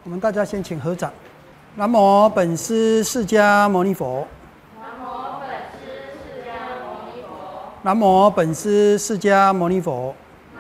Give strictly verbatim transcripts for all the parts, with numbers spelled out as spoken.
我们大家先请合掌。南无本师释迦牟尼佛。 南无本师释迦牟尼佛。 南无本师释迦牟尼佛。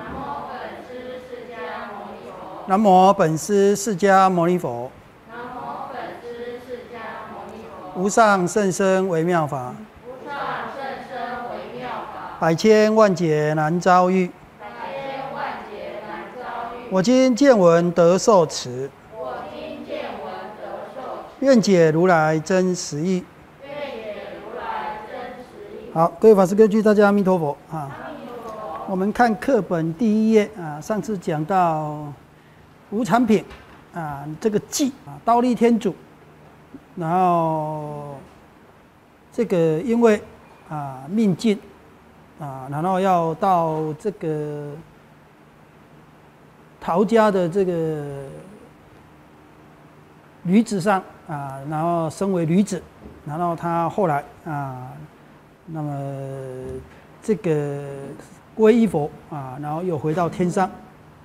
南无本师释迦牟尼佛。 南无本师释迦牟尼佛。 无上甚深微妙法。 无上甚深微妙法。 百千万劫难遭遇。 百千万劫难遭遇。 我今见闻得受持。 我今见闻得受持。 愿解如来真实义。 愿解如来真实义。 好，各位法师各居，大家阿弥陀佛啊！ 阿弥陀佛。 我们看课本第一页啊，上次讲到无常品啊，这个寂啊，忉利天主，然后这个因为啊命尽啊，然后要到这个陶家的这个驴子上啊，然后身为驴子，然后他后来啊，那么这个皈依佛啊，然后又回到天上。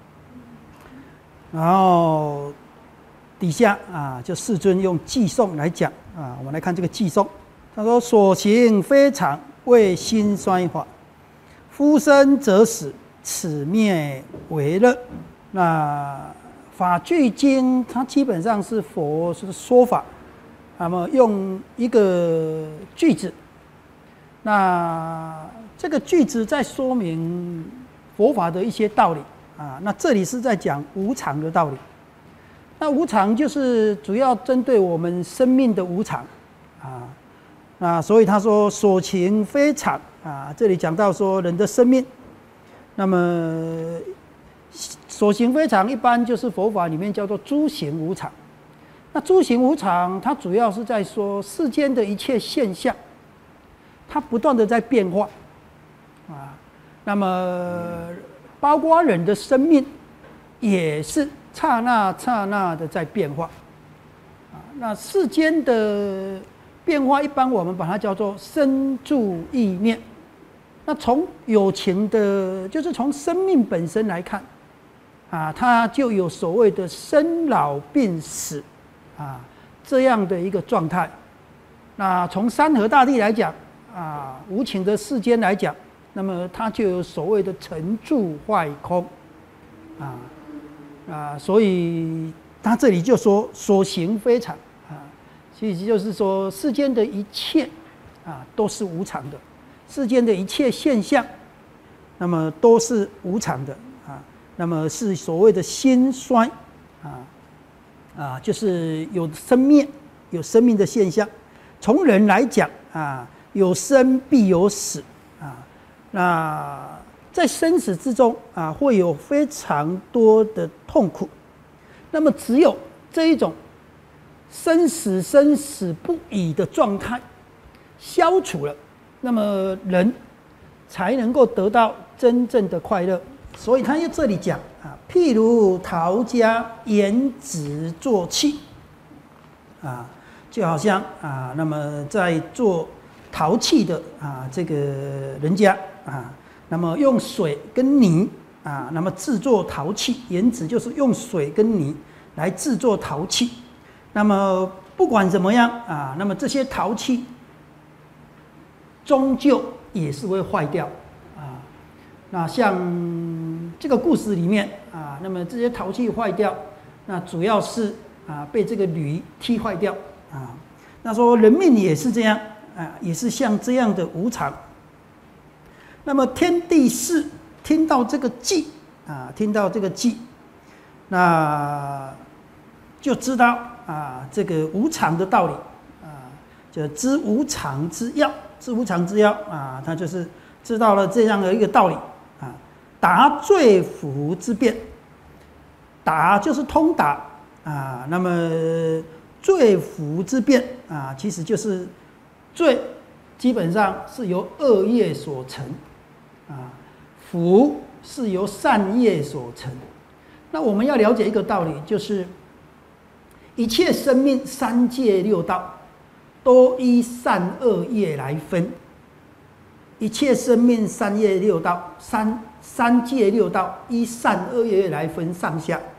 然后底下啊，就世尊用偈颂来讲啊，我们来看这个偈颂。他说：“所行非常，为心衰法。夫生则死，此灭为乐。”那法句经它基本上是佛是说法，那么用一个句子，那这个句子在说明佛法的一些道理。啊，那这里是在讲无常的道理。那无常就是主要针对我们生命的无常啊。那所以他说所情非常啊，这里讲到说人的生命，那么所行非常一般就是佛法里面叫做诸行无常。那诸行无常，它主要是在说世间的一切现象，它不断的在变化啊。那么包括人的生命，也是刹那刹那的在变化，啊，那世间的变化，一般我们把它叫做生住意念。那从有情的，就是从生命本身来看，啊，它就有所谓的生老病死，啊，这样的一个状态。那从山河大地来讲，啊，无情的世间来讲。那么它就有所谓的成住坏空，啊啊，所以他这里就说所行非常啊，其实就是说世间的一切啊都是无常的，世间的一切现象，那么都是无常的啊，那么是所谓的兴衰啊啊，就是有生灭，有生命的现象。从人来讲啊，有生必有死啊。那在生死之中啊，会有非常多的痛苦。那么只有这一种生死生死不已的状态消除了，那么人才能够得到真正的快乐。所以他在这里讲啊，譬如陶家研纸做器啊，就好像啊，那么在做陶器的啊这个人家。啊，那么用水跟泥啊，那么制作陶器，研纸就是用水跟泥来制作陶器。那么不管怎么样啊，那么这些陶器终究也是会坏掉啊。那像这个故事里面啊，那么这些陶器坏掉，那主要是啊被这个驴踢坏掉啊。那说人命也是这样啊，也是像这样的无常。那么天地事听到这个偈啊，听到这个偈，那就知道啊这个无常的道理啊，就知无常之要，知无常之要啊，他就是知道了这样的一个道理啊。达罪福之辩，达就是通达啊，那么罪福之辩啊，其实就是罪基本上是由恶业所成。啊，福是由善业所成。那我们要了解一个道理，就是一切生命三界六道都依善恶业来分。一切生命三业六道，三三界六道依善恶业来分上下。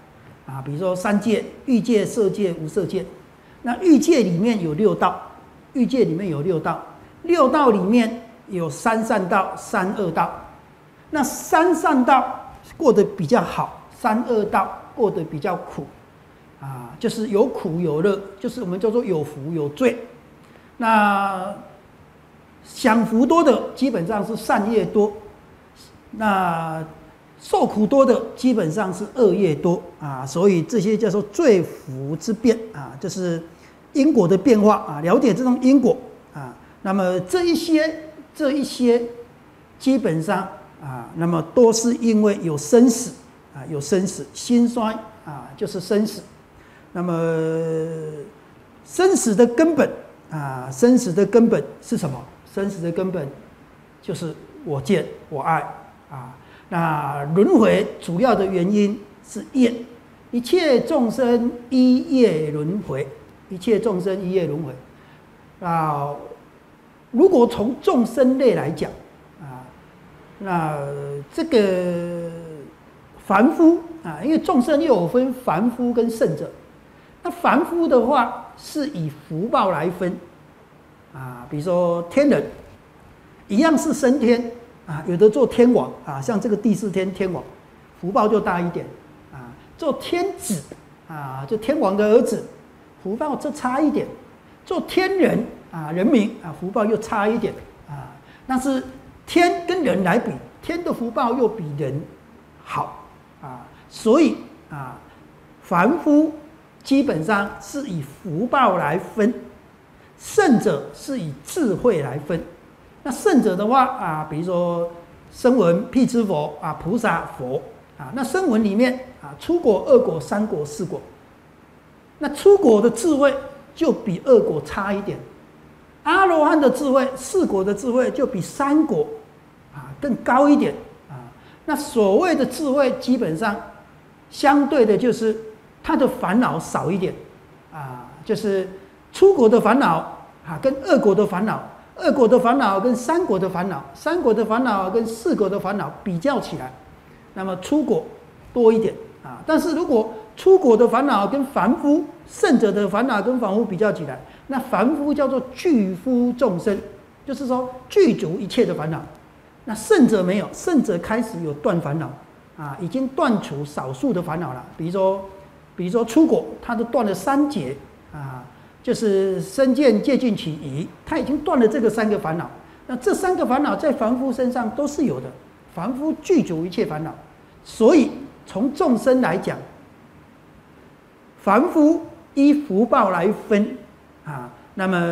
啊，比如说三界、欲界、色界、无色界。那欲界里面有六道，欲界里面有六道，六道里面有三善道、三恶道。那三善道过得比较好，三恶道过得比较苦，啊，就是有苦有乐，就是我们叫做有福有罪。那享福多的基本上是善业多，那受苦多的基本上是恶业多啊，所以这些叫做罪福之变啊，就是因果的变化啊，了解这种因果啊，那么这一些这一些基本上啊，那么都是因为有生死啊，有生死心衰啊，就是生死。那么生死的根本啊，生死的根本是什么？生死的根本就是我见我爱啊。那轮回主要的原因是业，一切众生依业轮回，一切众生依业轮回啊。如果从众生类来讲啊，那这个凡夫啊，因为众生又有分凡夫跟圣者，那凡夫的话是以福报来分啊，比如说天人一样是升天。啊，有的做天王啊，像这个第四天天王，福报就大一点啊。做天子啊，就天王的儿子，福报就差一点。做天人啊，人民啊，福报又差一点啊。但是天跟人来比，天的福报又比人好啊，所以啊，凡夫基本上是以福报来分，圣者是以智慧来分。那圣者的话啊，比如说声闻、辟支佛啊、菩萨、佛啊，那声闻里面啊，初果、二果、三果、四果，那初果的智慧就比二果差一点，阿罗汉的智慧、四果的智慧就比三果啊更高一点啊。那所谓的智慧，基本上相对的就是他的烦恼少一点啊，就是初果的烦恼啊，跟二果的烦恼。二果的烦恼跟三果的烦恼，三果的烦恼跟四果的烦恼比较起来，那么初果多一点啊。但是如果初果的烦恼跟凡夫圣者的烦恼跟凡夫比较起来，那凡夫叫做具夫众生，就是说具足一切的烦恼。那圣者没有，圣者开始有断烦恼啊，已经断除少数的烦恼了。比如说，比如说初果，他都断了三劫啊。就是身见、戒禁、起疑，他已经断了这个三个烦恼。那这三个烦恼在凡夫身上都是有的，凡夫具足一切烦恼。所以从众生来讲，凡夫依福报来分啊，那么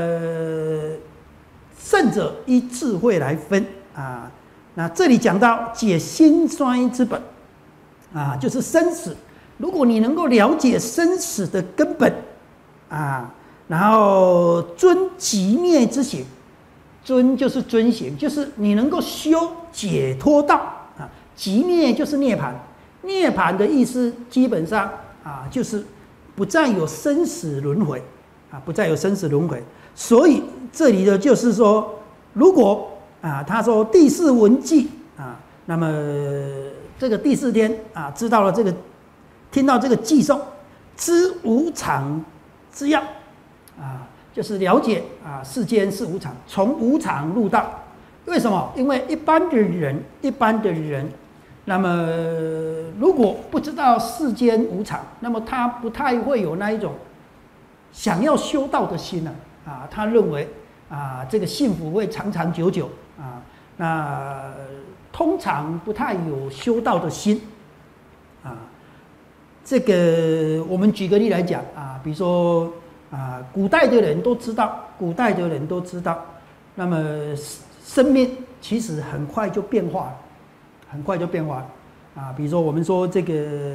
圣者依智慧来分啊。那这里讲到解心衰之本啊，就是生死。如果你能够了解生死的根本啊。然后遵极灭之行，遵就是遵行，就是你能够修解脱道啊。极灭就是涅槃，涅槃的意思基本上啊，就是不再有生死轮回啊，不再有生死轮回。所以这里的就是说，如果啊，他说第四闻记啊，那么这个第四天啊，知道了这个，听到这个偈颂，知无常之要。啊，就是了解啊，世间是无常，从无常入道。为什么？因为一般的人，一般的人，那么如果不知道世间无常，那么他不太会有那一种想要修道的心呢。啊，他认为啊，这个幸福会长长久久啊，那通常不太有修道的心啊。这个我们举个例来讲啊，比如说。啊，古代的人都知道，古代的人都知道，那么生命其实很快就变化了，很快就变化了啊。比如说，我们说这个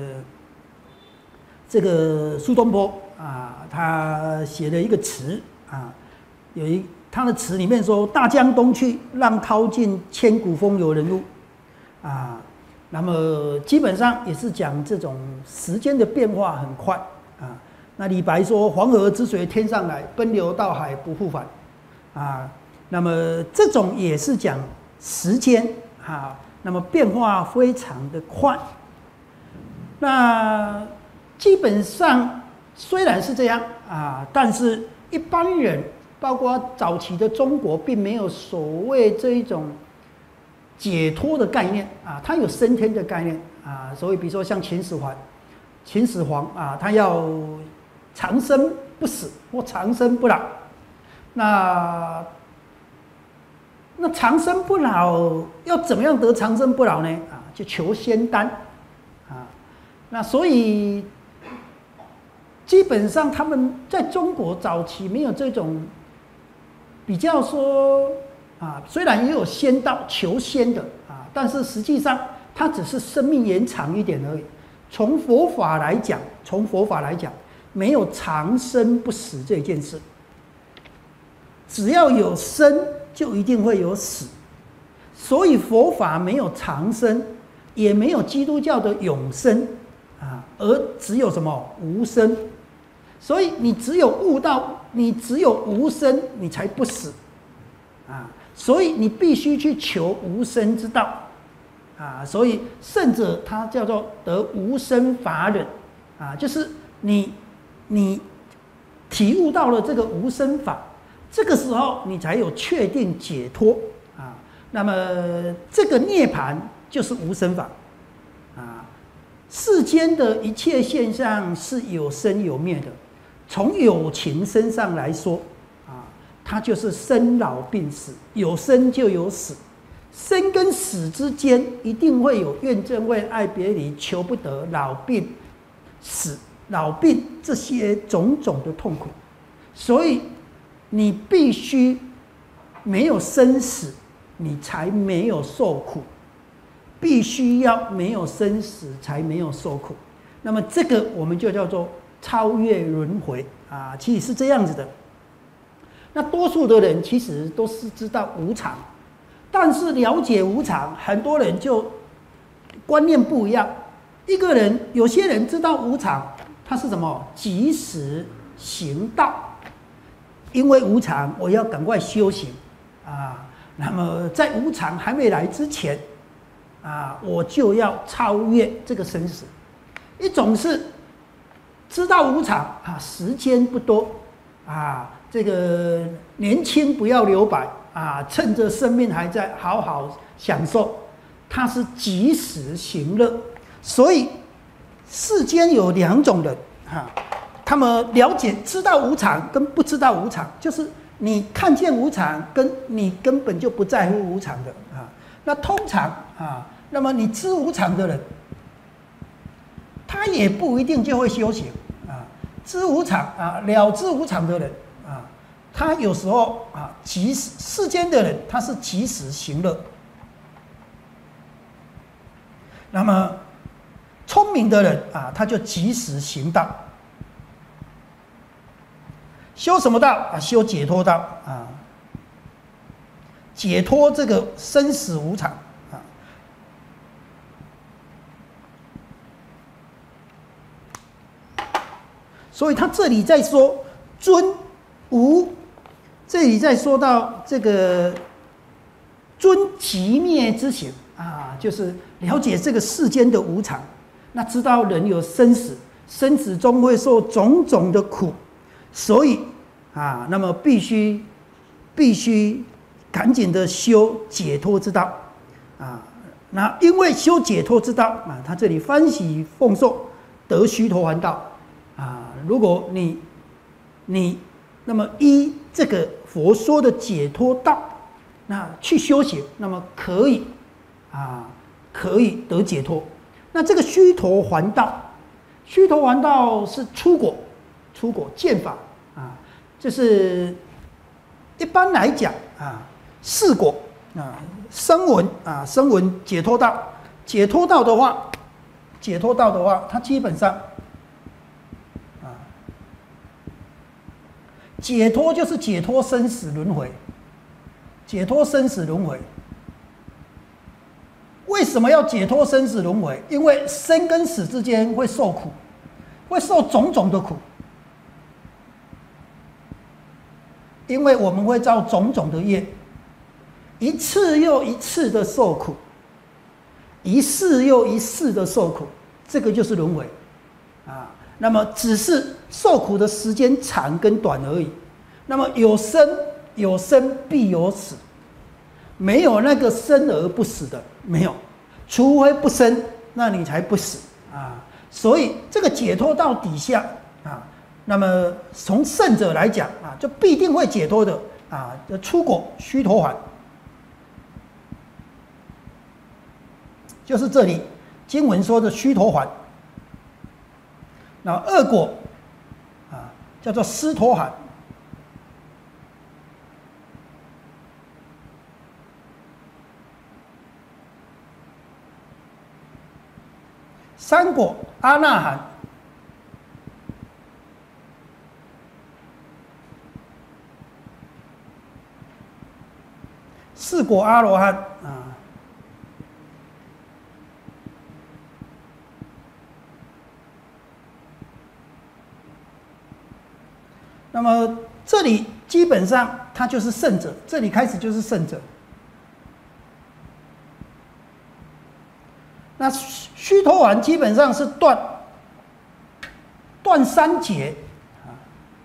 这个苏东坡啊，他写了一个词啊，有一他的词里面说：“大江东去，浪淘尽，千古风有人物。”啊，那么基本上也是讲这种时间的变化很快啊。那李白说：“黄河之水天上来，奔流到海不复返。”啊，那么这种也是讲时间啊，那么变化非常的快。那基本上虽然是这样啊，但是一般人，包括早期的中国，并没有所谓这一种解脱的概念啊，它有升天的概念啊，所以比如说像秦始皇，秦始皇啊，他要长生不死或长生不老，那那长生不老要怎么样得长生不老呢？啊，就求仙丹啊，那所以基本上他们在中国早期没有这种比较说啊，虽然也有仙道求仙的啊，但是实际上它只是生命延长一点而已。从佛法来讲，从佛法来讲，没有长生不死这件事。只要有生，就一定会有死。所以佛法没有长生，也没有基督教的永生啊，而只有什么无生。所以你只有悟到，你只有无生，你才不死啊。所以你必须去求无生之道啊。所以圣者他叫做得无生法忍啊，就是你你体悟到了这个无生法，这个时候你才有确定解脱啊。那么这个涅槃就是无生法啊。世间的一切现象是有生有灭的。从有情身上来说，啊，它就是生老病死，有生就有死，生跟死之间一定会有怨憎会、爱别离、求不得、老病、死、老病这些种种的痛苦，所以你必须没有生死，你才没有受苦，必须要没有生死才没有受苦。那么这个我们就叫做超越轮回啊，其实是这样子的。那多数的人其实都是知道无常，但是了解无常，很多人就观念不一样。一个人，有些人知道无常，他是什么？及时行道，因为无常，我要赶快修行啊。那么在无常还没来之前啊，我就要超越这个生死。一种是知道无常啊，时间不多啊，这个年轻不要留白啊，趁着生命还在，好好享受。它是及时行乐，所以世间有两种人啊，他们了解知道无常跟不知道无常，就是你看见无常，跟你根本就不在乎无常的啊。那通常啊，那么你知无常的人，他也不一定就会修行啊。知无常啊，了知无常的人啊，他有时候啊，及时世间的人他是及时行乐。那么聪明的人啊，他就及时行道。修什么道啊？修解脱道啊，解脱这个生死无常啊。所以他这里在说尊无，这里在说到这个尊即灭之行啊，就是了解这个世间的无常，那知道人有生死，生死中会受种种的苦，所以啊，那么必须必须赶紧的修解脱之道啊。那因为修解脱之道啊，他这里欢喜奉受得须陀洹道啊。如果你你那么依这个佛说的解脱道，那去修行，那么可以啊，可以得解脱。那这个须陀洹道，须陀洹道是出果，出果见法啊，就是一般来讲啊，四果啊，声闻啊，声闻解脱道，解脱道的话，解脱道的话，它基本上啊，解脱就是解脱生死轮回，解脱生死轮回。为什么要解脱生死轮回？因为生跟死之间会受苦，会受种种的苦，因为我们会造种种的业，一次又一次的受苦，一世又一世的受苦，这个就是轮回啊。 那么只是受苦的时间长跟短而已。那么有生有生必有死，没有那个生而不死的，没有，除非不生，那你才不死啊。所以这个解脱到底下啊，那么从圣者来讲啊，就必定会解脱的啊。出果须陀洹，就是这里经文说的须陀洹。那二果啊，叫做斯陀含。三果阿那含，四果阿罗汉啊，那么这里基本上它就是圣者，这里开始就是圣者。那须陀洹基本上是断断三劫啊。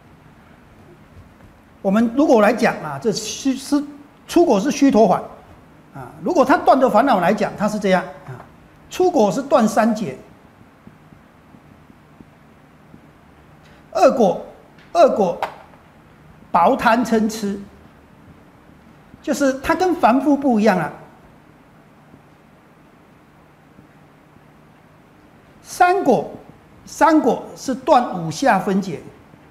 我们如果来讲啊，这须是出果是须陀洹啊。如果他断的烦恼来讲，他是这样啊。出果是断三劫，二果二果薄贪嗔痴，就是他跟凡夫不一样啊。三果，三果是断五下分解，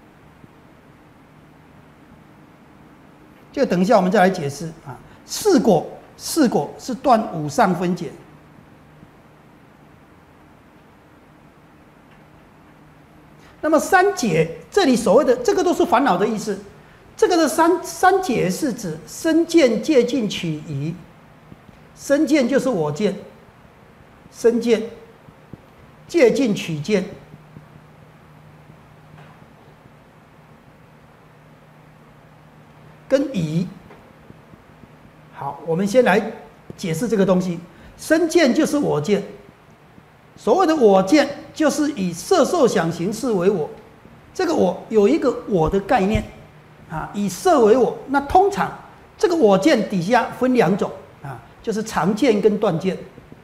这个等一下我们再来解释啊。四果，四果是断五上分解。那么三解，这里所谓的这个都是烦恼的意思。这个的三三解是指身见、戒禁、取疑。身见就是我见，身见。戒禁取见，跟疑。好，我们先来解释这个东西。身见就是我见，所谓的我见，就是以色受想行识为我。这个我有一个我的概念啊，以色为我。那通常这个我见底下分两种啊，就是常见跟断见。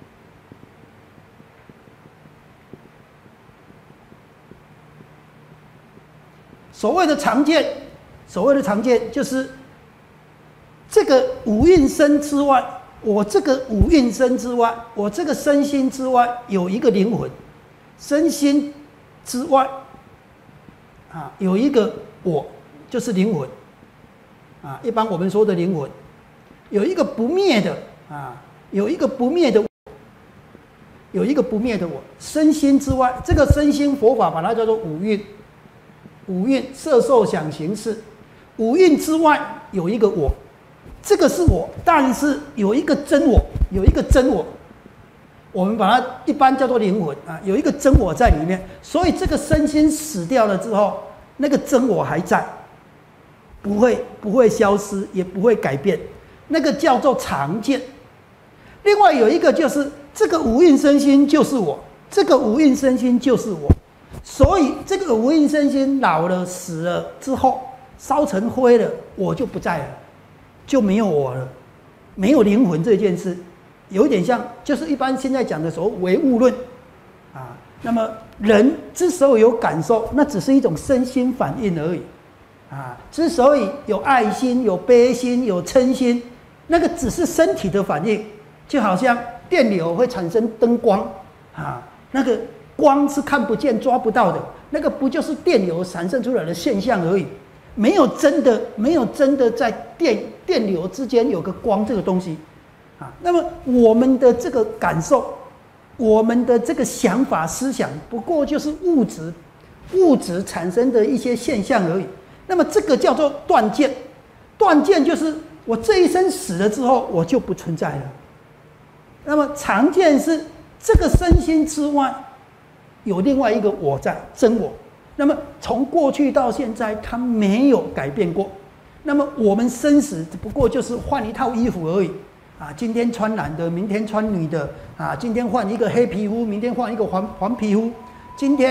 所谓的常见，所谓的常见就是这个五蕴身之外，我这个五蕴身之外，我这个身心之外有一个灵魂，身心之外啊有一个我，就是灵魂啊。一般我们说的灵魂，有一个不灭的啊，有一个不灭的我，有一个不灭的我，身心之外，这个身心佛法把它叫做五蕴。五蕴色受想行识，五蕴之外有一个我，这个是我，但是有一个真我，有一个真我，我们把它一般叫做灵魂啊，有一个真我在里面，所以这个身心死掉了之后，那个真我还在，不会不会消失，也不会改变，那个叫做常见。另外有一个就是这个五蕴身心就是我，这个五蕴身心就是我。所以这个五蕴身心老了死了之后烧成灰了，我就不在了，就没有我了，没有灵魂这件事，有点像就是一般现在讲的所谓唯物论啊。那么人之所以有感受，那只是一种身心反应而已啊。之所以有爱心、有悲心、有嗔心，那个只是身体的反应，就好像电流会产生灯光啊，那个。光是看不见、抓不到的，那个不就是电流产生出来的现象而已，没有真的，没有真的在电电流之间有个光这个东西，啊，那么我们的这个感受，我们的这个想法、思想，不过就是物质，物质产生的一些现象而已。那么这个叫做断见，断见就是我这一生死了之后，我就不存在了。那么常见是这个身心之外。有另外一个我在，真我。那么从过去到现在，它没有改变过。那么我们生死只不过就是换一套衣服而已啊！今天穿男的，明天穿女的啊！今天换一个黑皮肤，明天换一个黄黄皮肤。今天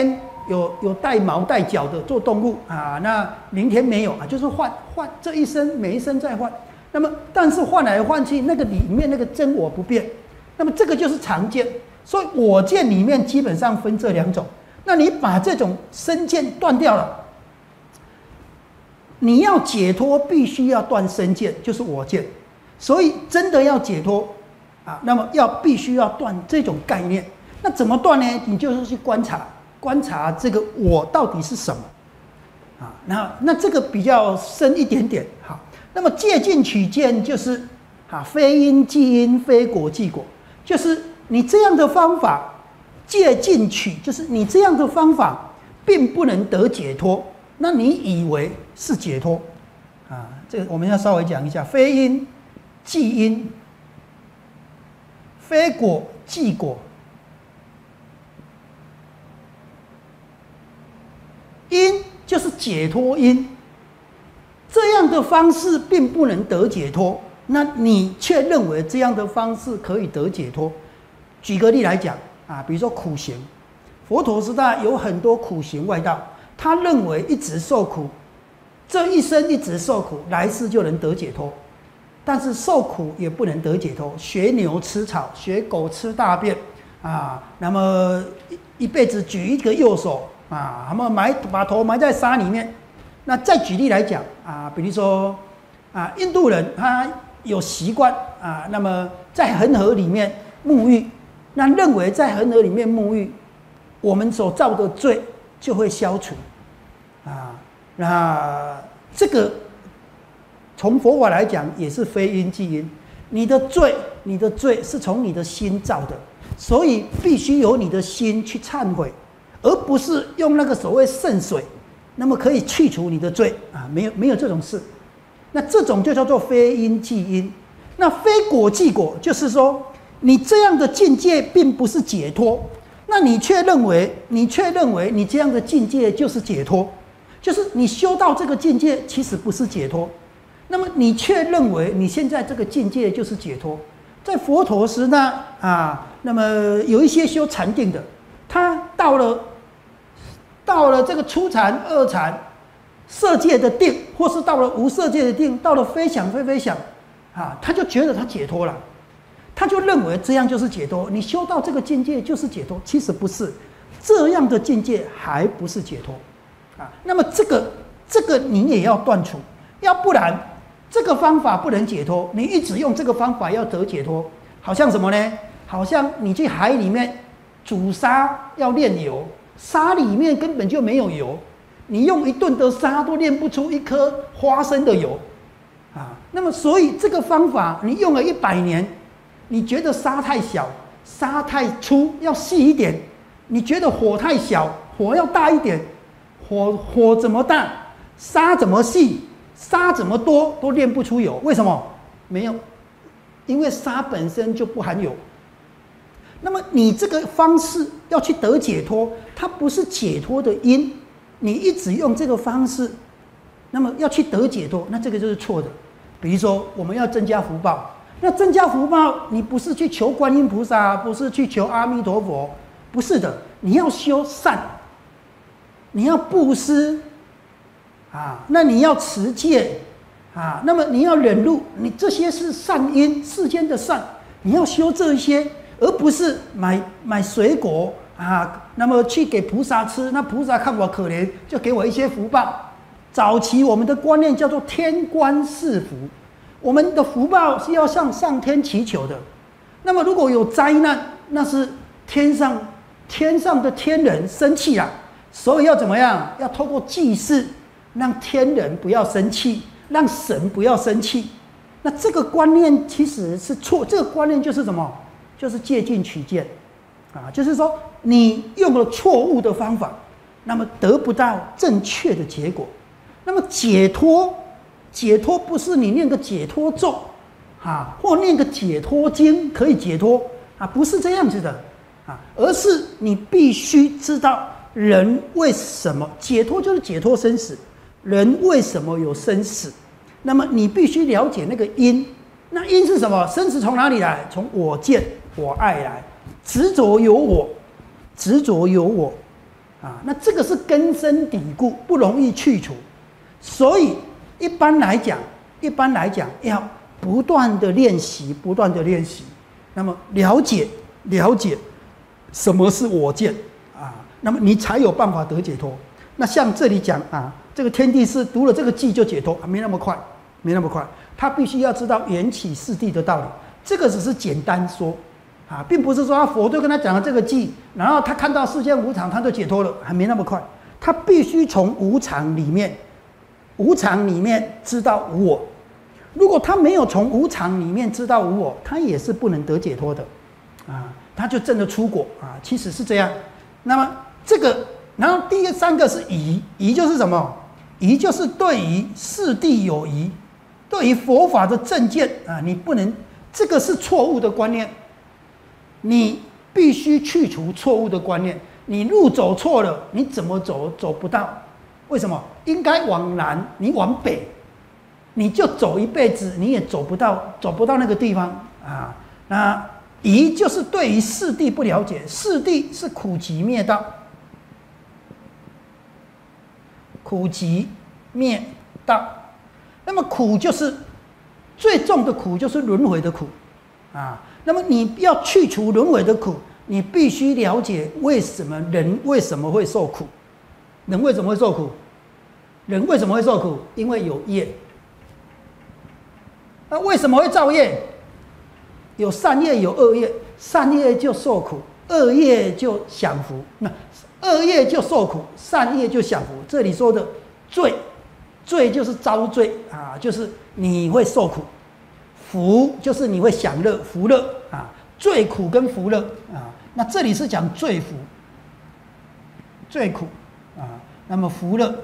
有有带毛带脚的做动物啊，那明天没有啊，就是换换这一生每一生再换。那么但是换来换去，那个里面那个真我不变。那么这个就是常见，所以我见里面基本上分这两种。那你把这种身见断掉了，你要解脱必须要断身见，就是我见。所以真的要解脱啊，那么要必须要断这种概念。那怎么断呢？你就是去观察，观察这个我到底是什么啊？那那这个比较深一点点。好，那么借境取见就是啊，非因即因，非果即果，就是你这样的方法借境取，就是你这样的方法并不能得解脱，那你以为是解脱啊？这个我们要稍微讲一下，非因即因，非果即果。因就是解脱因，这样的方式并不能得解脱，那你却认为这样的方式可以得解脱。举个例来讲啊，比如说苦行，佛陀时代有很多苦行外道，他认为一直受苦，这一生一直受苦，来世就能得解脱。但是受苦也不能得解脱，学牛吃草，学狗吃大便啊，那么一辈子举一个右手。啊，那么埋把头埋在沙里面。那再举例来讲啊，比如说啊，印度人他有习惯啊，那么在恒河里面沐浴，那认为在恒河里面沐浴，我们所造的罪就会消除啊。那这个从佛法来讲也是非因即因，你的罪，你的罪是从你的心造的，所以必须由你的心去忏悔。而不是用那个所谓圣水，那么可以去除你的罪啊，没有没有这种事。那这种就叫做非因即因。那非果即果，就是说你这样的境界并不是解脱，那你却认为你却认为你这样的境界就是解脱，就是你修到这个境界其实不是解脱，那么你却认为你现在这个境界就是解脱。在佛陀时呢啊，那么有一些修禅定的，他到了。到了这个初禅、二禅、色界的定，或是到了无色界的定，到了非想非非想，啊，他就觉得他解脱了，他就认为这样就是解脱。你修到这个境界就是解脱，其实不是，这样的境界还不是解脱，啊，那么这个这个你也要断除，要不然这个方法不能解脱，你一直用这个方法要得解脱，好像什么呢？好像你去海里面煮沙要炼油。沙里面根本就没有油，你用一吨的沙都炼不出一颗花生的油，啊，那么所以这个方法你用了一百年，你觉得沙太小，沙太粗，要细一点；你觉得火太小，火要大一点，火火怎么大，沙怎么细，沙怎么多，都炼不出油。为什么？没有，因为沙本身就不含油。那么你这个方式要去得解脱，它不是解脱的因，你一直用这个方式，那么要去得解脱，那这个就是错的。比如说我们要增加福报，那增加福报，你不是去求观音菩萨，不是去求阿弥陀佛，不是的，你要修善，你要布施啊，那你要持戒啊，那么你要忍辱，你这些是善因，世间的善，你要修这些。而不是买买水果啊，那么去给菩萨吃，那菩萨看我可怜，就给我一些福报。早期我们的观念叫做天官赐福，我们的福报是要向上天祈求的。那么如果有灾难，那是天上天上的天人生气了，所以要怎么样？要透过祭祀，让天人不要生气，让神不要生气。那这个观念其实是错，这个观念就是什么？就是借境取见，啊，就是说你用了错误的方法，那么得不到正确的结果。那么解脱，解脱不是你念个解脱咒，啊，或念个解脱经可以解脱啊，不是这样子的啊，而是你必须知道人为什么解脱，就是解脱生死，人为什么有生死？那么你必须了解那个因，那因是什么？生死从哪里来？从我见。我爱来，执着有我，执着有我， 啊，那这个是根深蒂固，不容易去除。所以一般来讲，一般来讲要不断的练习，不断的练习，那么了解了解什么是我见啊，那么你才有办法得解脱。那像这里讲啊，这个天地是读了这个记就解脱，啊、没那么快，没那么快，他必须要知道缘起四谛的道理。这个只是简单说啊，并不是说佛就跟他讲了这个记，然后他看到世间无常，他就解脱了，还没那么快。他必须从无常里面，无常里面知道无我。如果他没有从无常里面知道无我，他也是不能得解脱的，啊，他就真的出果啊。其实是这样。那么这个，然后第三个是疑，疑就是什么？疑就是对于四谛有疑，对于佛法的正见啊，你不能，这个是错误的观念，你必须去除错误的观念。你路走错了，你怎么走走不到？为什么？应该往南，你往北。你就走一辈子，你也走不到，走不到那个地方啊。那疑就是对于四谛不了解，四谛是苦集灭道，苦集灭道。那么苦就是最重的苦，就是轮回的苦啊。那么你要去除轮回的苦，你必须了解为什么人为什么会受苦。人为什么会受苦？人为什么会受苦？因为有业。那为什么会造业？有善业，有恶业。善业就受苦，恶业就享福。那恶业就受苦，善业就享福。这里说的罪，罪就是遭罪啊，就是你会受苦；福就是你会享乐，福乐啊。罪苦跟福乐啊，那这里是讲罪福，罪苦啊，那么福乐。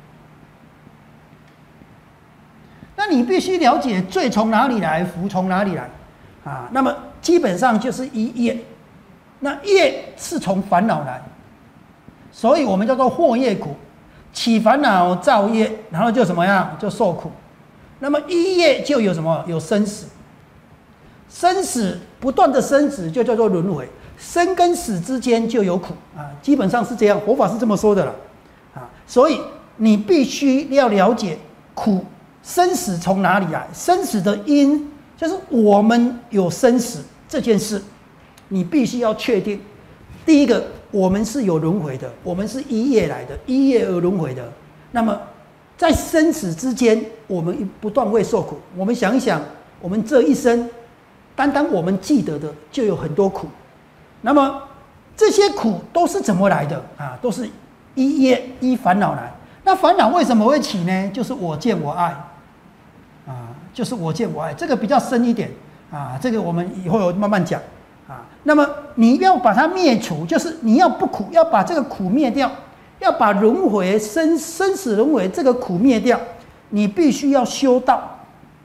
那你必须了解罪从哪里来，福从哪里来，啊，那么基本上就是一业，那业是从烦恼来，所以我们叫做惑业苦，起烦恼造业，然后就什么样，就受苦。那么一业就有什么，有生死，生死不断的生死就叫做轮回，生跟死之间就有苦啊，基本上是这样，佛法是这么说的了，啊，所以你必须要了解苦。生死从哪里来？生死的因就是我们有生死这件事，你必须要确定。第一个，我们是有轮回的，我们是一业来的，一业而轮回的。那么在生死之间，我们不断会受苦。我们想一想，我们这一生，单单我们记得的就有很多苦。那么这些苦都是怎么来的啊？都是一业一烦恼来。那烦恼为什么会起呢？就是我见我爱。啊，就是我见我爱，这个比较深一点啊，这个我们以后有慢慢讲啊。那么你要把它灭除，就是你要不苦，要把这个苦灭掉，要把轮回生生死轮回这个苦灭掉，你必须要修道。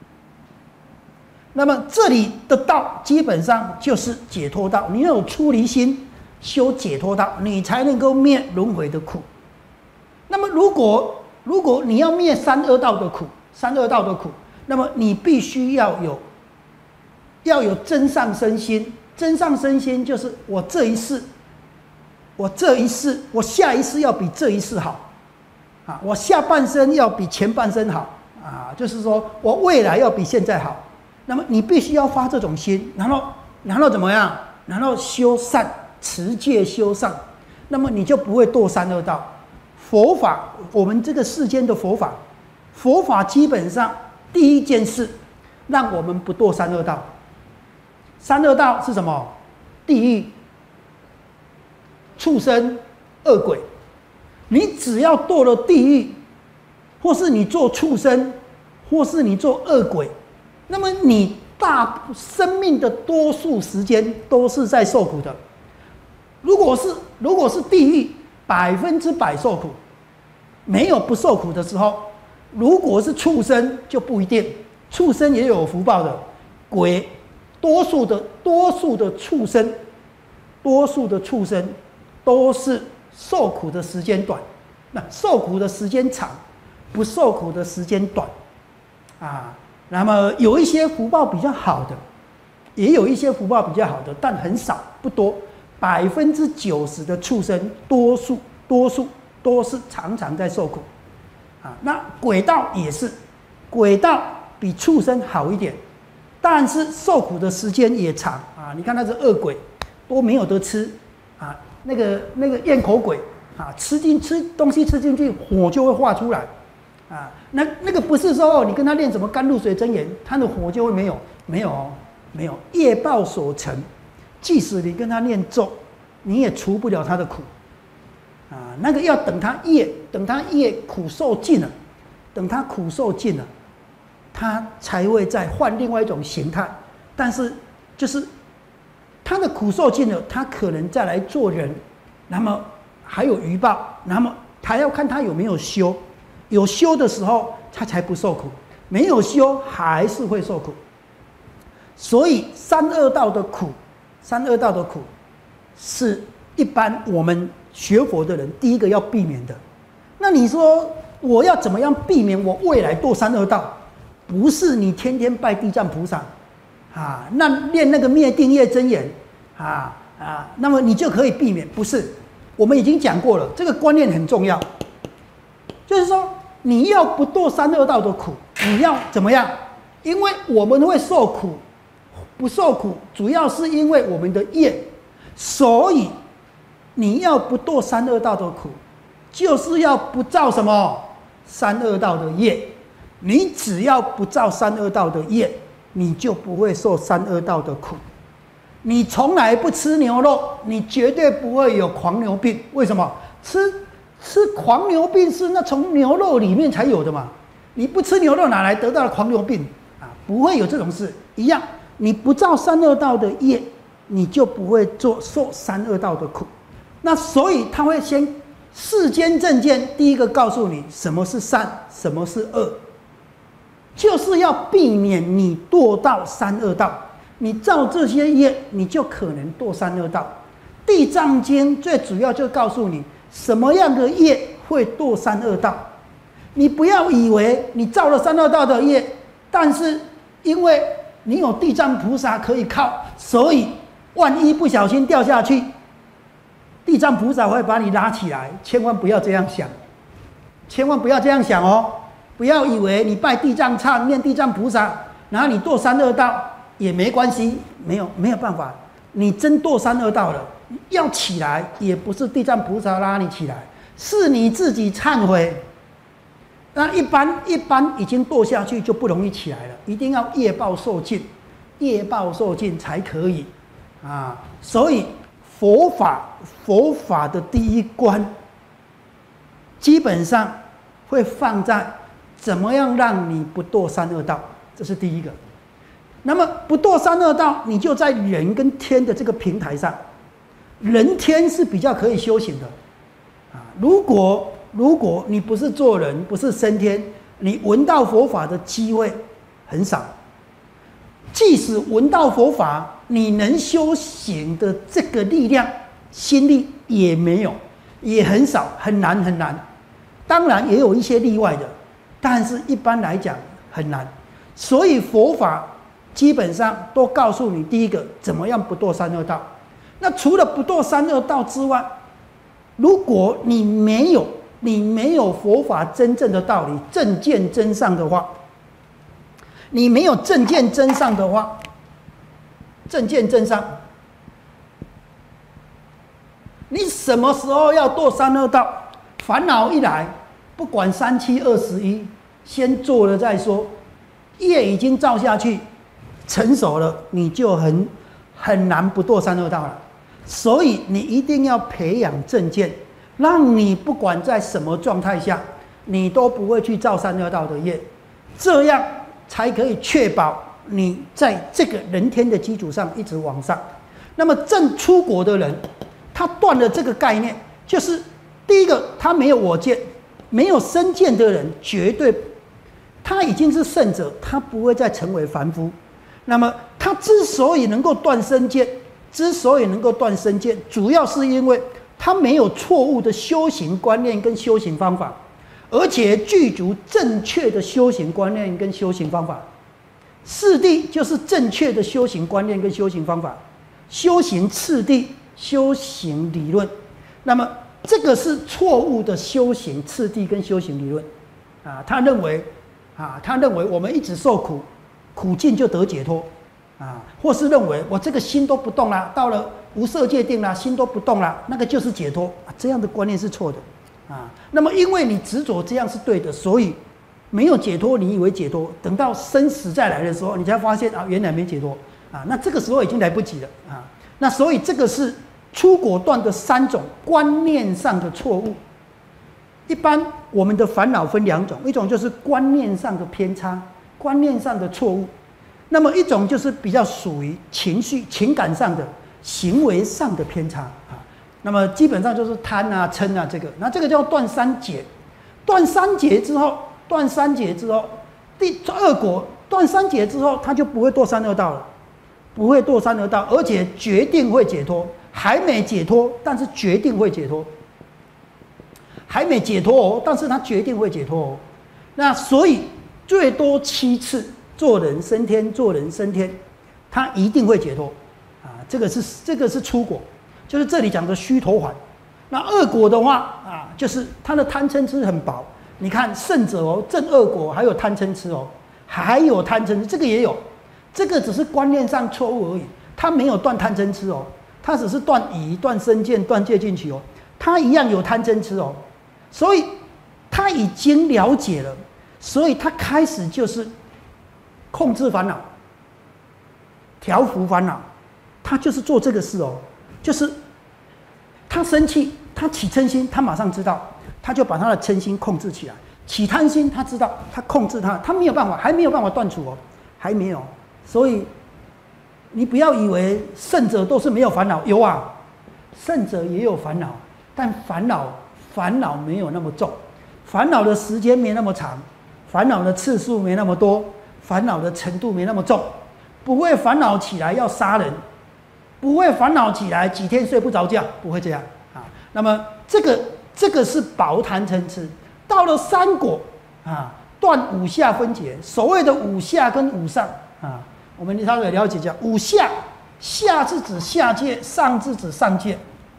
那么这里的道基本上就是解脱道，你要有出离心，修解脱道，你才能够灭轮回的苦。那么如果如果你要灭三恶道的苦，三恶道的苦。那么你必须要有，要有真上身心。真上身心就是我这一世，我这一世，我下一世要比这一世好，啊，我下半生要比前半生好，啊，就是说我未来要比现在好。那么你必须要发这种心，然后，然后怎么样？然后修善，持戒修善，那么你就不会堕三恶道。佛法，我们这个世间的佛法，佛法基本上。第一件事，让我们不堕三恶道。三恶道是什么？地狱、畜生、恶鬼。你只要堕了地狱，或是你做畜生，或是你做恶鬼，那么你大生命的多数时间都是在受苦的。如果是如果是地狱，百分之百受苦，没有不受苦的时候。如果是畜生就不一定，畜生也有福报的，鬼，多数的多数的畜生，多数的畜生都是受苦的时间短，那受苦的时间长，不受苦的时间短，啊，那么有一些福报比较好的，也有一些福报比较好的，但很少不多，百分之九十的畜生多数多数都是常常在受苦，啊，那鬼道也是，鬼道比畜生好一点，但是受苦的时间也长啊。你看那只恶鬼都没有得吃啊，那个那个咽口鬼啊，吃进吃东西吃进去，火就会化出来啊。那那个不是说你跟他练什么甘露水真言，他的火就会没有没有哦，没有业报所成，即使你跟他念咒，你也除不了他的苦。啊，那个要等他业，等他业苦受尽了，等他苦受尽了，他才会再换另外一种形态。但是，就是他的苦受尽了，他可能再来做人，那么还有余报，那么还要看他有没有修。有修的时候，他才不受苦；没有修，还是会受苦。所以，三恶道的苦，三恶道的苦，是一般我们学佛的人第一个要避免的。那你说我要怎么样避免我未来堕三恶道？不是你天天拜地藏菩萨啊，那念那个灭定业真言啊啊，那么你就可以避免。不是，我们已经讲过了，这个观念很重要，就是说你要不堕三恶道的苦，你要怎么样？因为我们会受苦，不受苦主要是因为我们的业，所以你要不堕三恶道的苦，就是要不造什么三恶道的业。你只要不造三恶道的业，你就不会受三恶道的苦。你从来不吃牛肉，你绝对不会有狂牛病。为什么？吃吃狂牛病是那从牛肉里面才有的嘛？你不吃牛肉，哪来得到的狂牛病啊？不会有这种事。一样，你不造三恶道的业，你就不会做受三恶道的苦。那所以他会先世间正见，第一个告诉你什么是善，什么是恶，就是要避免你堕到三恶道。你造这些业，你就可能堕三恶道。地藏经最主要就告诉你什么样的业会堕三恶道。你不要以为你造了三恶道的业，但是因为你有地藏菩萨可以靠，所以万一不小心掉下去，地藏菩萨会把你拉起来。千万不要这样想，千万不要这样想哦！不要以为你拜地藏忏、念地藏菩萨，然后你堕三恶道也没关系，没有没有办法。你真堕三恶道了，要起来也不是地藏菩萨拉你起来，是你自己忏悔。那一般一般已经堕下去就不容易起来了，一定要业报受尽，业报受尽才可以啊。所以佛法佛法的第一关，基本上会放在怎么样让你不堕三恶道，这是第一个。那么不堕三恶道，你就在人跟天的这个平台上，人天是比较可以修行的啊。如果如果你不是做人，不是升天，你闻到佛法的机会很少。即使闻到佛法，你能修行的这个力量、心力也没有，也很少，很难很难。当然也有一些例外的，但是一般来讲很难。所以佛法基本上都告诉你，第一个怎么样不堕三恶道。那除了不堕三恶道之外，如果你没有你没有佛法真正的道理，正见真上的话，你没有正见真上的话，正见真上，你什么时候要堕三恶道？烦恼一来，不管三七二十一，先做了再说。业已经造下去，成熟了，你就很很难不堕三恶道了。所以你一定要培养正见，让你不管在什么状态下，你都不会去造三恶道的业，这样才可以确保你在这个人天的基础上一直往上。那么正出国的人，他断了这个概念，就是第一个，他没有我见，没有身见的人，绝对他已经是圣者，他不会再成为凡夫。那么他之所以能够断身见，之所以能够断身见，主要是因为他没有错误的修行观念跟修行方法，而且具足正确的修行观念跟修行方法。四谛就是正确的修行观念跟修行方法，修行次第，修行理论。那么这个是错误的修行次第跟修行理论啊。他认为啊，他认为我们一直受苦，苦尽就得解脱啊，或是认为我这个心都不动啦，到了无色界定啦，心都不动啦，那个就是解脱啊。这样的观念是错的啊。那么因为你执着这样是对的，所以没有解脱，你以为解脱，等到生死再来的时候，你才发现啊，原来没解脱啊。那这个时候已经来不及了啊。那所以这个是出果断的三种观念上的错误。一般我们的烦恼分两种，一种就是观念上的偏差，观念上的错误；那么一种就是比较属于情绪、情感上的、行为上的偏差啊。那么基本上就是贪啊、嗔啊这个，那这个叫断三结。断三结之后，断三结之后，第二果断三结之后，他就不会堕三恶道了，不会堕三恶道，而且决定会解脱。还没解脱，但是决定会解脱。还没解脱哦，但是他决定会解脱哦。那所以最多七次做人升天，做人升天，他一定会解脱啊。这个是这个是初果，就是这里讲的须陀洹。那二果的话啊，就是他的贪嗔痴很薄。你看圣者哦，证二果还有贪嗔痴哦，还有贪嗔痴，这个也有，这个只是观念上错误而已，他没有断贪嗔痴哦。他只是断疑、断身见、断戒禁取哦，他一样有贪嗔痴哦，所以他已经了解了，所以他开始就是控制烦恼、调伏烦恼，他就是做这个事哦，就是他生气，他起嗔心，他马上知道，他就把他的嗔心控制起来；起贪心，他知道，他控制他，他没有办法，还没有办法断除哦，还没有，所以。你不要以为圣者都是没有烦恼，有啊，圣者也有烦恼，但烦恼烦恼没有那么重，烦恼的时间没那么长，烦恼的次数没那么多，烦恼的程度没那么重，不会烦恼起来要杀人，不会烦恼起来几天睡不着觉，不会这样啊。那么这个这个是薄贪嗔痴，到了三果啊，断五下分解，所谓的五下跟五上啊。我们稍微了解一下，五下，下是指下界，上是指上界。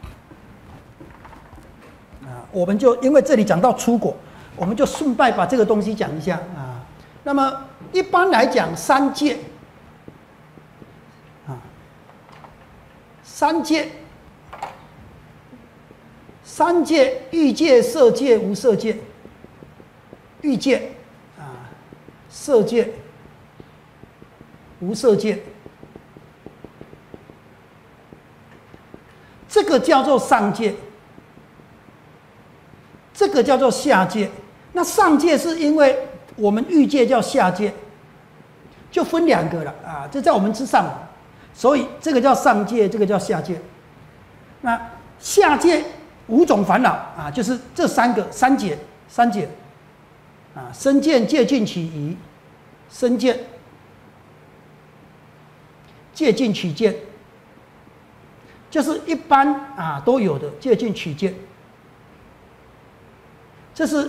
啊，我们就因为这里讲到出果，我们就顺带把这个东西讲一下啊。那么一般来讲，三界，啊，三界，三界，欲界、色界、无色界，欲界，啊，色界。无色界，这个叫做上界，这个叫做下界。那上界是因为我们欲界叫下界，就分两个了啊，这在我们之上，所以这个叫上界，这个叫下界。那下界五种烦恼啊，就是这三个三界，三界啊，身见、戒禁、起疑，身见。戒禁取见，就是一般啊都有的戒禁取见，这是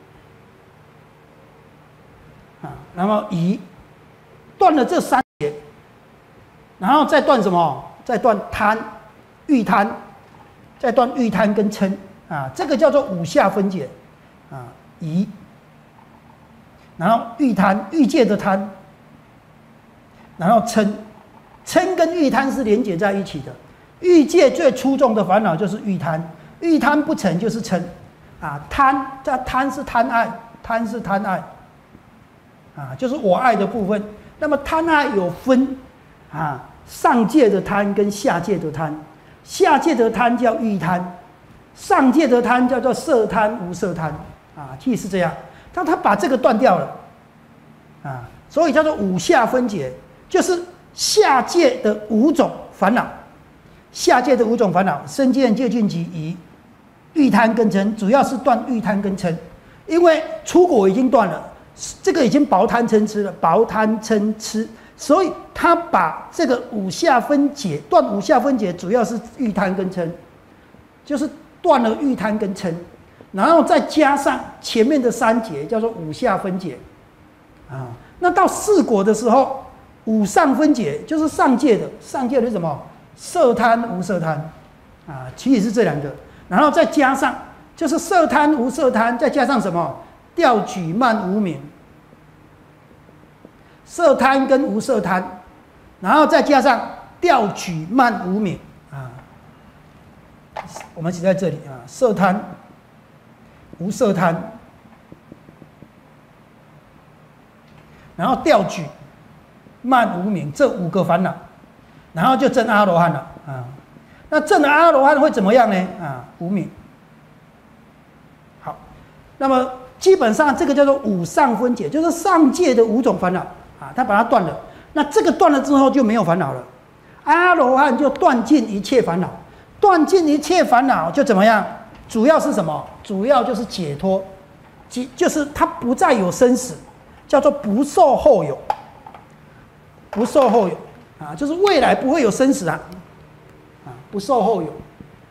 啊，然后疑断了这三节，然后再断什么？再断贪、欲贪，再断欲贪跟嗔啊，这个叫做五下分解啊，疑，然后欲贪、欲界的贪，然后嗔。嗔跟欲贪是连结在一起的，欲界最出众的烦恼就是欲贪，欲贪不成就是嗔，啊，贪这贪是贪爱，贪是贪爱，啊，就是我爱的部分。那么贪爱有分，啊，上界的贪跟下界的贪，下界的贪叫欲贪，上界的贪叫做色贪、无色贪，啊，其实是这样。但他把这个断掉了，啊，所以叫做五下分解，就是。下界的五种烦恼，下界的五种烦恼，身见、戒禁、及疑、欲贪跟嗔，主要是断欲贪跟嗔，因为出果已经断了，这个已经薄贪嗔痴了，薄贪嗔痴，所以他把这个五下分解，断五下分解，主要是欲贪跟嗔，就是断了欲贪跟嗔，然后再加上前面的三节，叫做五下分解，啊，那到四果的时候。五上分解就是上界的，上界的是什么？色贪、无色贪，啊，其实是这两个。 然后再加上就是色贪无色贪，再加上什么调举慢无明，色贪跟无色贪，然后再加上调举慢无明啊。我们写在这里啊，色贪、无色贪，然后调举慢无明这五个烦恼，然后就证阿罗汉了啊。那证了阿罗汉会怎么样呢？啊，无明。好，那么基本上这个叫做五上分解，就是上界的五种烦恼啊，他把它断了。那这个断了之后就没有烦恼了，阿罗汉就断尽一切烦恼，断尽一切烦恼就怎么样？主要是什么？主要就是解脱，即就是他不再有生死，叫做不受后有，不受后有啊，就是未来不会有生死啊。不受后有，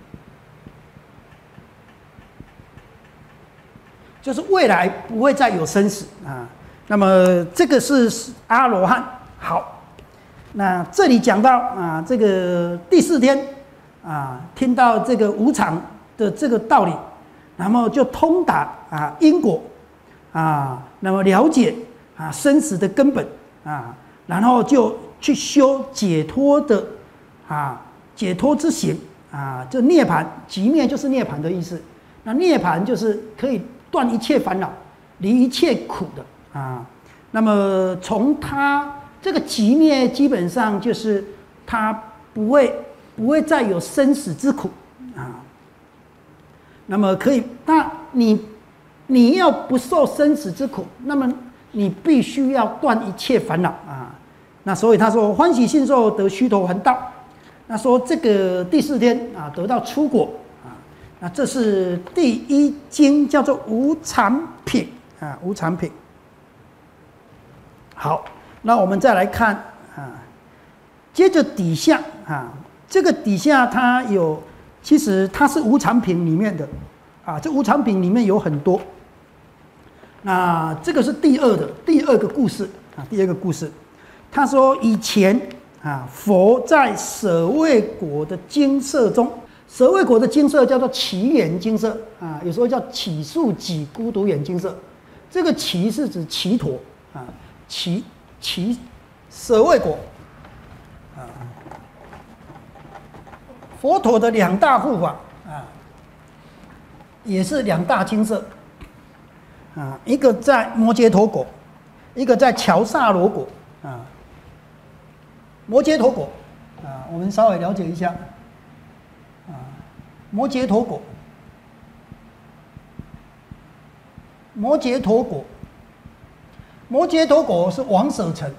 就是未来不会再有生死啊。那么这个是阿罗汉。好，那这里讲到啊，这个第四天啊，听到这个无常的这个道理，然后就通达啊因果啊，那么了解啊生死的根本啊，然后就去修解脱的啊。解脱之行啊，就涅槃，极灭就是涅槃的意思。那涅槃就是可以断一切烦恼，离一切苦的啊。那么从它这个极灭，基本上就是它不会不会再有生死之苦啊。那么可以，那你你要不受生死之苦，那么你必须要断一切烦恼啊。那所以他说欢喜信受得须陀洹道。那说这个第四天啊，得到出果啊，那这是第一经，叫做无常品啊，无常品。好，那我们再来看啊，接着底下啊，这个底下它有，其实它是无常品里面的啊，这无常品里面有很多。那这个是第二的第二个故事啊，第二个故事，他说以前。啊，佛在舍卫国的精舍中，舍卫国的精舍叫做祇眼精舍啊，有时候叫祇树己孤独眼精舍。这个祇是指祇陀啊，祇祇舍卫国啊，佛陀的两大护法啊，也是两大精舍啊，一个在摩羯陀国，一个在乔萨罗国啊。摩羯陀国啊，我们稍微了解一下啊。摩羯陀国，摩羯陀国，摩羯陀国是王舍城，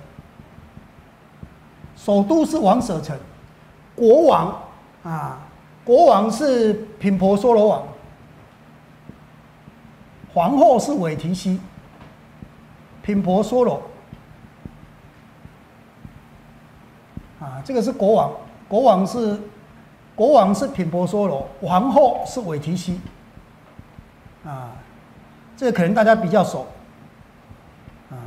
首都是王舍城，国王啊，国王是频婆娑罗王，皇后是韦提希，频婆娑罗。啊，这个是国王，国王是国王是频婆娑罗，皇后是韦提希。啊，这个可能大家比较熟。啊，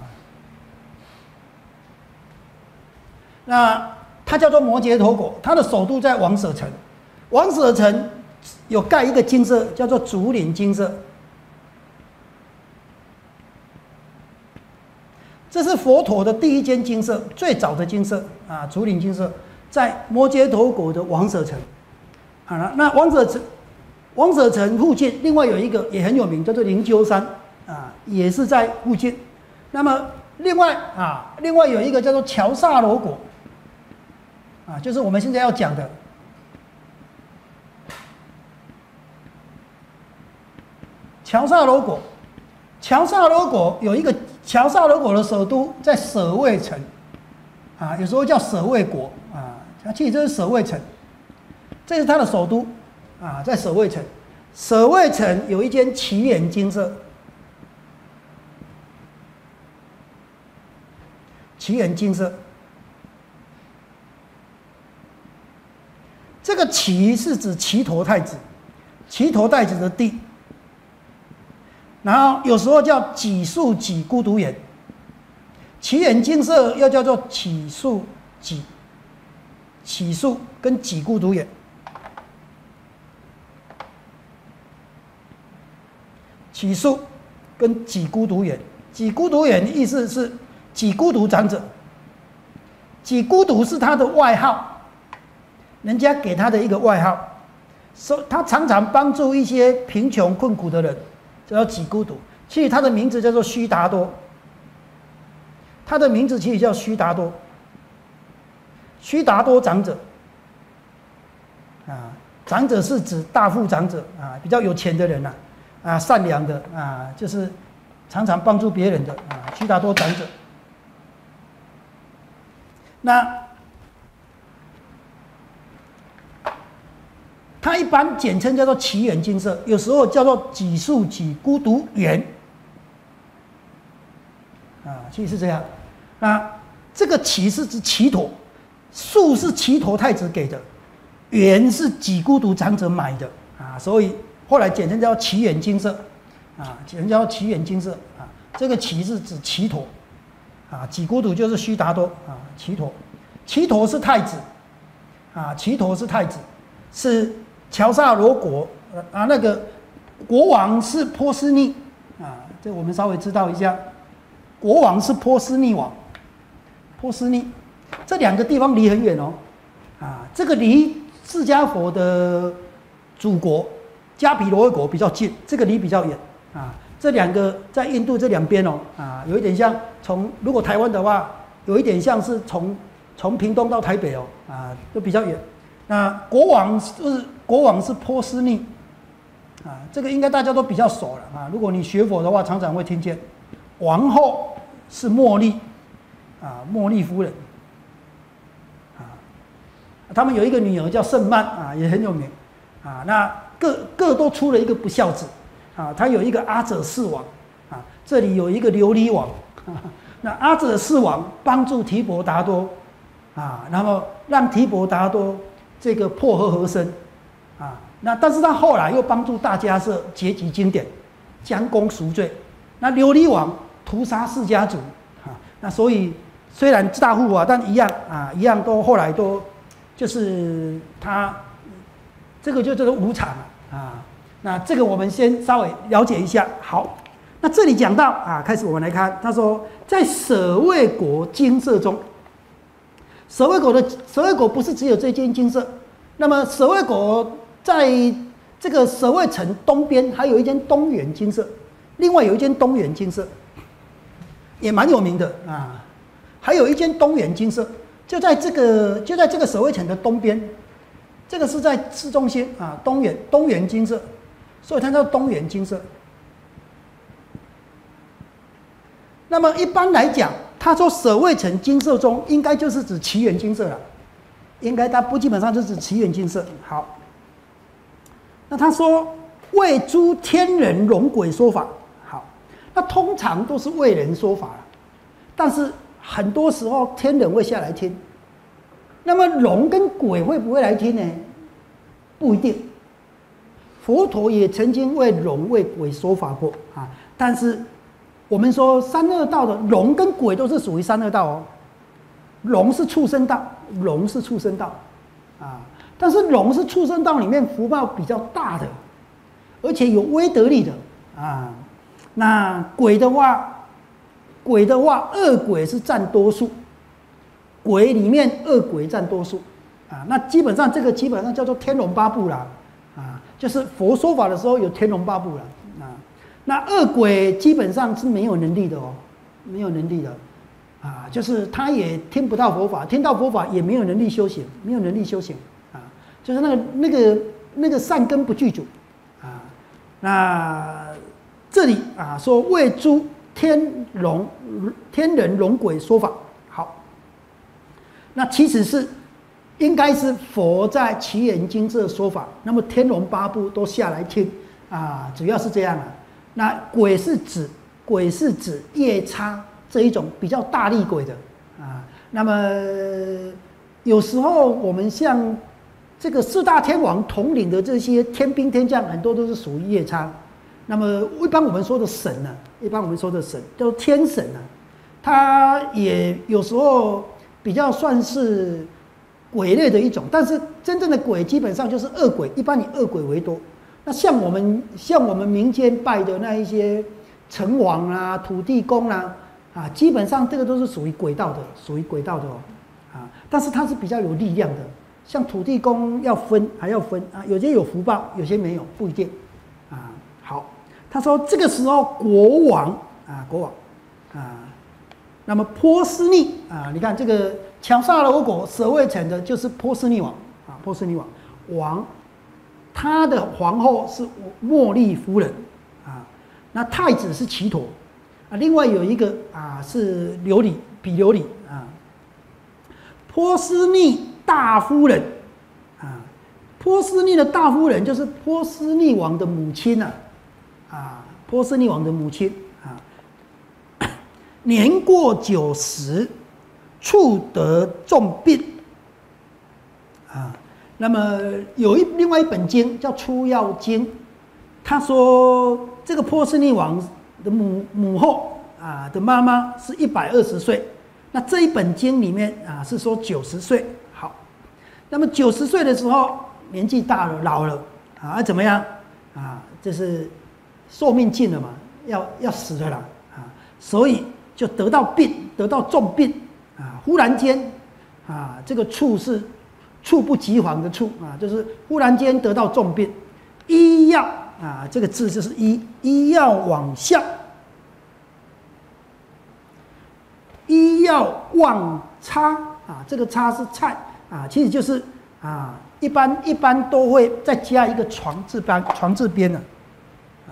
那它叫做摩羯陀国，它的首都在王舍城。王舍城有盖一个精舍，叫做竹林精舍。这是佛陀的第一间精舍，最早的精舍啊，竹林精舍，在摩羯陀国的王舍城。好了，那王舍城，王舍城附近另外有一个也很有名，叫做灵鹫山啊，也是在附近。那么另外啊，另外有一个叫做乔萨罗国啊，就是我们现在要讲的乔萨罗国。乔萨罗国有一个乔萨罗国的首都在舍卫城，啊，有时候叫舍卫国啊，其实这是舍卫城，这是它的首都啊，在舍卫城。舍卫城有一间祇眼精舍，祇眼精舍，这个祇是指祇陀太子，祇陀太子的地。然后有时候叫己树己孤独眼，祇眼精舍又叫做己树己，己树跟己孤独眼。 起宿跟己孤独园。己孤独园意思是己孤独长者，己孤独是他的外号，人家给他的一个外号，说他常常帮助一些贫穷困苦的人，这叫己孤独。其实他的名字叫做须达多，他的名字其实叫须达多，须达多长者，啊，长者是指大富长者啊，比较有钱的人呐，啊，善良的啊，就是常常帮助别人的啊，须达多长者。那它一般简称叫做祇园精舍，有时候叫做己宿己孤独园，啊，其实是这样。那这个祇是指祇陀，宿是祇陀太子给的，园是己孤独长者买的啊，所以后来简称叫祇园精舍，啊，简称叫祇园精舍啊。这个祇是指祇陀，啊，己孤独就是须达多啊，祇陀，祇陀是太子，啊，祇陀是太子，是乔萨罗国啊，那个国王是波斯匿啊，这我们稍微知道一下，国王是波斯匿王，波斯匿这两个地方离很远哦，啊，这个离释迦佛的祖国迦毗罗卫国比较近，这个离比较远啊。这两个在印度这两边哦，啊，有一点像从如果台湾的话，有一点像是从从屏东到台北哦，啊，都比较远。那国王是国王是波斯匿，啊，这个应该大家都比较熟了啊。如果你学佛的话，常常会听见。王后是茉莉，啊，茉莉夫人，啊，他们有一个女儿叫圣曼啊，也很有名，啊，那各各都出了一个不孝子。啊，他有一个阿者世王，啊，这里有一个琉璃王，啊，那阿者世王帮助提婆达多，啊，然后让提婆达多这个破和合身，啊，那但是他后来又帮助大迦叶结集经典，将功赎罪。那琉璃王屠杀释迦族，啊，那所以虽然大富啊，但一样啊，一样都后来都就是他这个就这个无常啊。那这个我们先稍微了解一下。好，那这里讲到啊，开始我们来看，他说在舍卫国精舍中，舍卫国的舍卫国不是只有这间精舍，那么舍卫国在这个舍卫城东边还有一间东园精舍，另外有一间东园精舍，也蛮有名的啊。还有一间东园精舍，就在这个就在这个舍卫城的东边，这个是在市中心啊，东园东园精舍。所以它叫东园精舍。那么一般来讲，他说舍卫城精舍中，应该就是指祇园精舍了，应该它不基本上就是指祇园精舍。好，那他说为诸天人龙鬼说法，好，那通常都是为人说法，但是很多时候天人会下来听，那么龙跟鬼会不会来听呢？不一定。佛陀也曾经为龙为鬼说法过啊，但是我们说三恶道的龙跟鬼都是属于三恶道哦。龙是畜生道，龙是畜生道啊，但是龙是畜生道里面福报比较大的，而且有威德力的啊。那鬼的话，鬼的话，恶鬼是占多数，鬼里面恶鬼占多数啊。那基本上这个基本上叫做天龙八部啦。啊，就是佛说法的时候有天龙八部了啊。那恶鬼基本上是没有能力的哦，没有能力的啊，就是他也听不到佛法，听到佛法也没有能力修行，没有能力修行啊，就是那个那个那个善根不具足啊。那这里啊说为诸天龙天人龙鬼说法，好，那其实是。应该是佛在祇园精舍说法，那么天龙八部都下来听啊，主要是这样啊。那鬼是指鬼是指夜叉这一种比较大力鬼的啊。那么有时候我们像这个四大天王统领的这些天兵天将，很多都是属于夜叉。那么一般我们说的神呢、啊，一般我们说的神叫天神啊，他也有时候比较算是。鬼类的一种，但是真正的鬼基本上就是恶鬼，一般以恶鬼为多。 那像我们像我们民间拜的那一些城隍啊、土地公啊，啊，基本上这个都是属于鬼道的，属于鬼道的哦，啊，但是它是比较有力量的。像土地公要分还要分啊，有些有福报，有些没有，不一定。啊，好，他说这个时候国王啊，国王啊，那么波斯匿啊，你看这个抢杀了我国舍卫城的就是波斯匿王啊，波斯匿王王，他的皇后是茉莉夫人啊，那太子是齐佗啊，另外有一个啊是琉璃比琉璃啊，波斯匿大夫人啊，波斯匿的大夫人就是波斯匿王的母亲呐，啊，波斯匿王的母亲啊，年过九十，触得重病啊。那么有一另外一本经叫《出药经》，他说这个波斯匿王的母母后啊的妈妈是一百二十岁，那这一本经里面啊是说九十岁。好，那么九十岁的时候年纪大了老了啊，怎么样啊？就是寿命尽了嘛，要要死了啦啊，所以就得到病，得到重病啊，忽然间啊，这个猝是猝不及防的猝啊，就是忽然间得到重病，医药啊，这个字就是医医药往效，医药忘差啊，这个差是菜啊，其实就是啊，一般一般都会再加一个床字边，床字边的啊，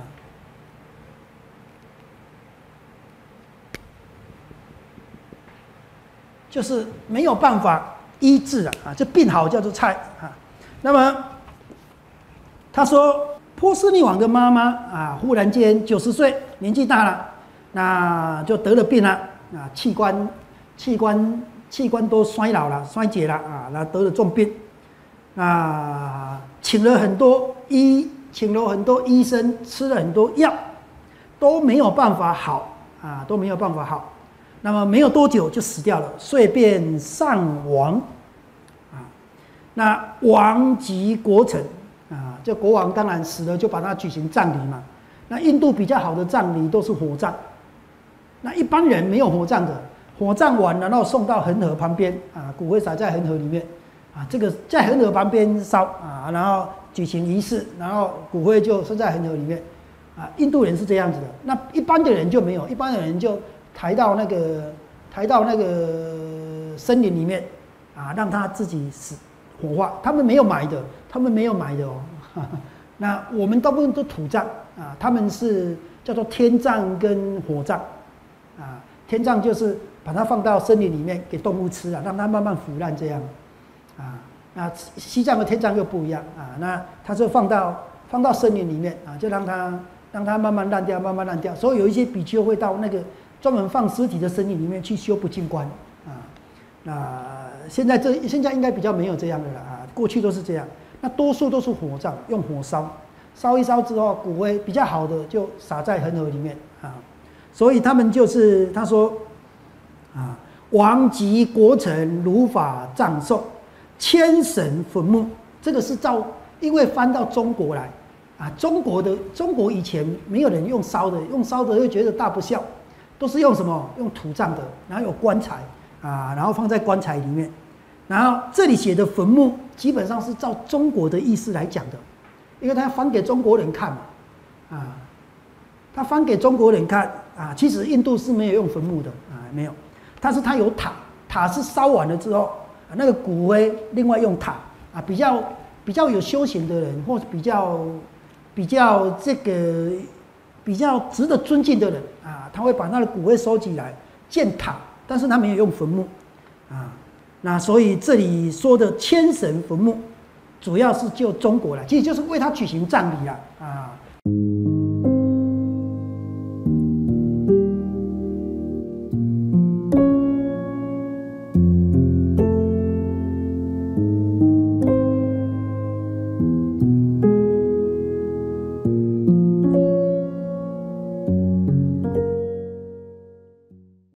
就是没有办法医治了啊，这病好叫做菜啊。那么他说，波斯匿王的妈妈啊，忽然间九十岁，年纪大了，那就得了病了啊，器官器官器官都衰老了、衰竭了啊，那得了重病，那请了很多医，请了很多医生，吃了很多药，都没有办法好啊，都没有办法好。那么没有多久就死掉了，遂便丧亡，啊，那王及国臣啊，这国王当然死了就把他举行葬礼嘛。那印度比较好的葬礼都是火葬，那一般人没有火葬的，火葬完然后送到恒河旁边啊，骨灰撒在恒河里面啊，这个在恒河旁边烧啊，然后举行仪式，然后骨灰就收在恒河里面啊。印度人是这样子的，那一般的人就没有，一般的人就抬到那个抬到那个森林里面啊，让他自己死火化。他们没有埋的，他们没有埋的哦。呵呵，那我们大部分都土葬啊，他们是叫做天葬跟火葬啊。天葬就是把它放到森林里面给动物吃啊，让它慢慢腐烂这样啊。那西藏的天葬又不一样啊，那它就放到放到森林里面啊，就让它让它慢慢烂掉，慢慢烂掉。所以有一些比丘会到那个专门放尸体的森林里面去修不净观啊。那现在这现在应该比较没有这样的了啊，过去都是这样。那多数都是火葬，用火烧，烧一烧之后，骨灰比较好的就撒在恒河里面啊。所以他们就是他说啊，王及国臣如法葬送，千神坟墓。这个是照，因为翻到中国来啊，中国的中国以前没有人用烧的，用烧的又觉得大不孝。都是用什么？用土葬的，然后有棺材啊，然后放在棺材里面。然后这里写的坟墓，基本上是照中国的意思来讲的，因为他翻给中国人看嘛，啊，他翻给中国人看啊。其实印度是没有用坟墓的啊，没有，但是他有塔，塔是烧完了之后，啊、那个骨灰另外用塔啊，比较比较有修行的人，或比较比较这个。比较值得尊敬的人啊，他会把他的骨灰收集来建塔，但是他没有用坟墓啊。那所以这里说的千神坟墓，主要是就中国来，其实就是为他举行葬礼啦啊。